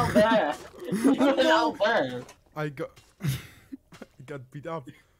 out there. You went out there. I got I got beat up.